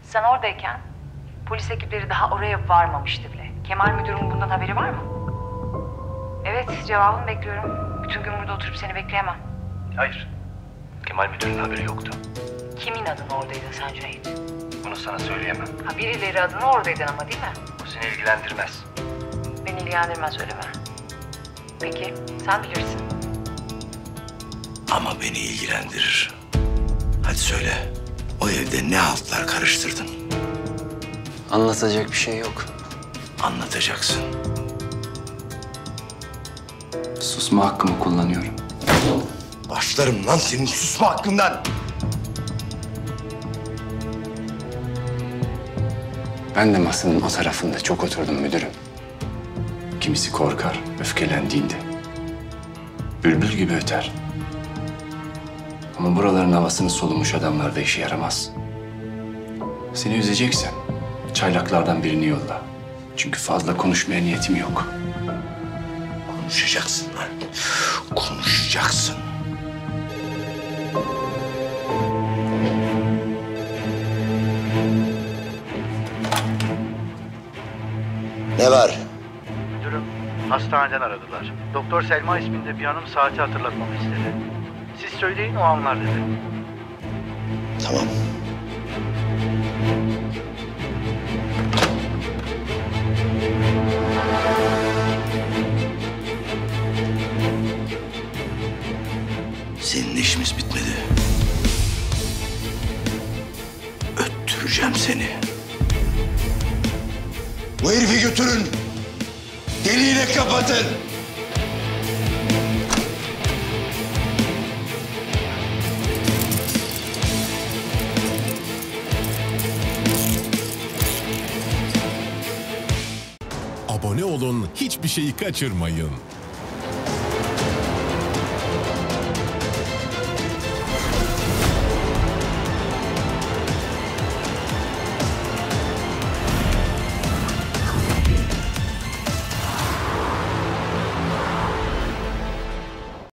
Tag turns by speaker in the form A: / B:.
A: Sen oradayken polis ekipleri daha oraya varmamıştı bile. Kemal müdürün bundan haberi var mı? Evet, cevabını bekliyorum. Bütün gün burada oturup seni bekleyemem.
B: Hayır. Kemal müdürün haberi yoktu.
A: Kimin adına oradaydın sen Cüneyt?
B: Bunu sana söyleyemem.
A: Ha, birileri adına oradaydın ama değil mi?
B: Bu seni ilgilendirmez.
A: Beni ilgilendirmez öyle mi? Peki, sen bilirsin.
C: Ama beni ilgilendirir. Hadi söyle, o evde ne haltlar karıştırdın?
D: Anlatacak bir şey yok.
C: Anlatacaksın.
D: Susma hakkımı kullanıyorum.
C: Başlarım lan senin susma hakkından.
D: Ben de masanın o tarafında çok oturdum müdürüm. Kimisi korkar öfkelendiğinde. Bülbül gibi öter. Ama buraların havasını solumuş adamlarda işe yaramaz. Seni üzeceksen çaylaklardan birini yolla. Çünkü fazla konuşmaya niyetim yok.
C: Konuşacaksın lan. Konuşacaksın. Ne var?
B: Müdürüm, hastaneden aradılar. Doktor Selma isminde bir hanım saati hatırlatmamı istedi. Siz söyleyin o anlar dedi.
C: Tamam. Senin işimiz bitmedi. Öttüreceğim seni. Bu herifi götürün. Deliğine kapatın.
E: Abone olun, hiçbir şeyi kaçırmayın.